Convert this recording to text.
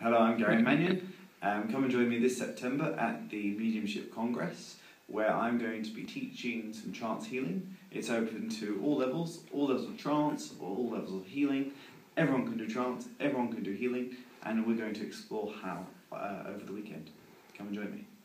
Hello, I'm Gary Mannion. Come and join me this September at the Mediumship Congress, where I'm going to be teaching some trance healing. It's open to all levels of trance, or all levels of healing. Everyone can do trance, everyone can do healing, and we're going to explore how over the weekend. Come and join me.